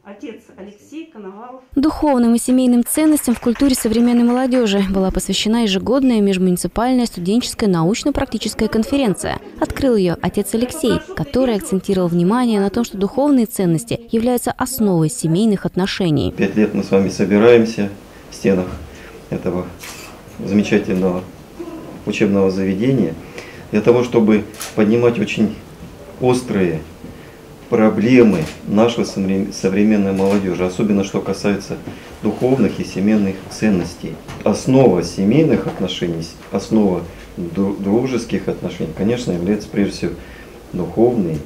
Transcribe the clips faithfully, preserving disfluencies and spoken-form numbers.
отец Алексей Коновалов. Духовным и семейным ценностям в культуре современной молодежи была посвящена ежегодная межмуниципальная студенческая научно-практическая конференция. Открыл ее отец Алексей, который акцентировал внимание на том, что духовные ценности являются основой семейных отношений. Пять лет мы с вами собираемся в стенах этого замечательного учебного заведения для того, чтобы поднимать очень острые проблемы нашей современной молодежи, особенно что касается духовных и семейных ценностей. Основа семейных отношений, основа дружеских отношений, конечно, является прежде всего духовные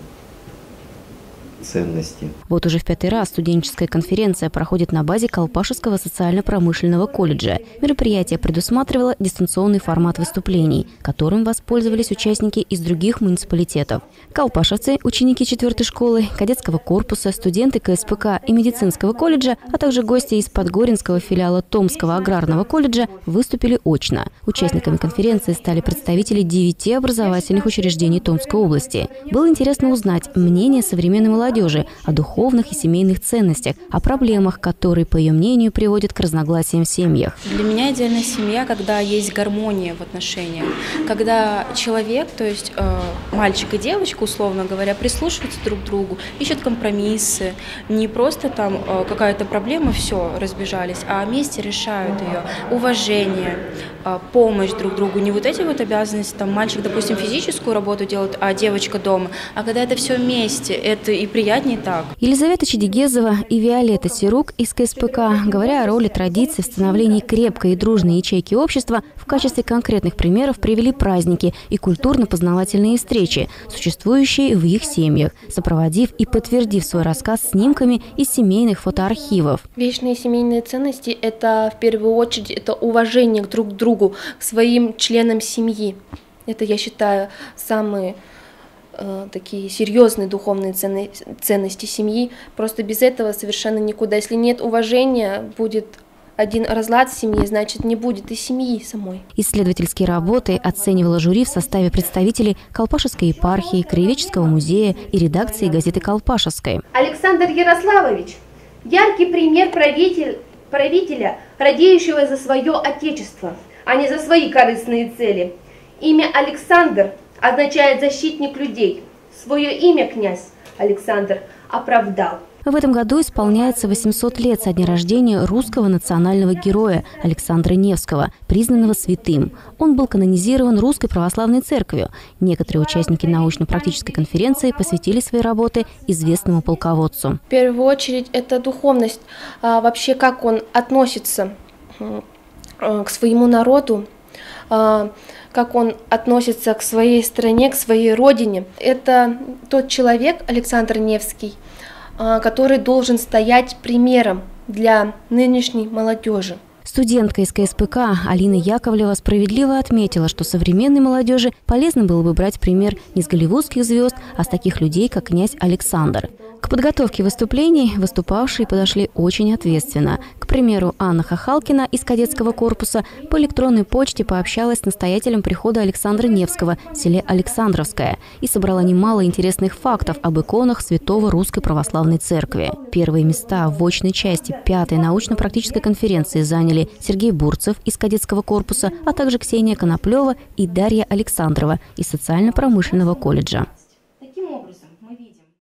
ценности. Вот уже в пятый раз студенческая конференция проходит на базе Колпашевского социально-промышленного колледжа. Мероприятие предусматривало дистанционный формат выступлений, которым воспользовались участники из других муниципалитетов. Колпашевцы, ученики четвертой школы, кадетского корпуса, студенты ка эс пэ ка и медицинского колледжа, а также гости из Подгоринского филиала Томского аграрного колледжа выступили очно. Участниками конференции стали представители девяти образовательных учреждений Томской области. Было интересно узнать мнение современной молодежи о духовных и семейных ценностях, о проблемах, которые, по ее мнению, приводят к разногласиям в семьях. Для меня идеальная семья, когда есть гармония в отношениях, когда человек, то есть э, мальчик и девочка, условно говоря, прислушиваются друг к другу, ищут компромиссы, не просто там э, какая-то проблема, все, разбежались, а вместе решают ее, уважение, э, помощь друг другу, не вот эти вот обязанности, там мальчик, допустим, физическую работу делает, а девочка дома, а когда это все вместе, это и приятнее так. Елизавета Чедигезова и Виолетта Сирук из ка эс пэ ка, говоря о роли традиций в становлении крепкой и дружной ячейки общества, в качестве конкретных примеров привели праздники и культурно-познавательные встречи, существующие в их семьях, сопроводив и подтвердив свой рассказ снимками из семейных фотоархивов. Вечные семейные ценности – это в первую очередь это уважение друг к другу, к своим членам семьи. Это, я считаю, самые такие серьезные духовные ценности семьи. Просто без этого совершенно никуда. Если нет уважения, будет один разлад в семье, значит, не будет и семьи самой. Исследовательские работы оценивало жюри в составе представителей Колпашевской епархии, Краеведческого музея и редакции газеты «Колпашевской». Александр Ярославович – яркий пример правитель, правителя, радеющего за свое отечество, а не за свои корыстные цели. Имя Александр означает «защитник людей». Свое имя князь Александр оправдал. В этом году исполняется восемьсот лет со дня рождения русского национального героя Александра Невского, признанного святым. Он был канонизирован Русской Православной Церковью. Некоторые участники научно-практической конференции посвятили свои работы известному полководцу. В первую очередь это духовность, а вообще как он относится к своему народу, как он относится к своей стране, к своей родине. Это тот человек, Александр Невский, который должен стоять примером для нынешней молодежи. Студентка из ка эс пэ ка Алина Яковлева справедливо отметила, что современной молодежи полезно было бы брать пример не с голливудских звезд, а с таких людей, как князь Александр. К подготовке выступлений выступавшие подошли очень ответственно. К примеру, Анна Хахалкина из кадетского корпуса по электронной почте пообщалась с настоятелем прихода Александра Невского в селе Александровское и собрала немало интересных фактов об иконах святого Русской Православной Церкви. Первые места в очной части пятой научно-практической конференции заняли Сергей Бурцев из кадетского корпуса, а также Ксения Коноплева и Дарья Александрова из социально-промышленного колледжа.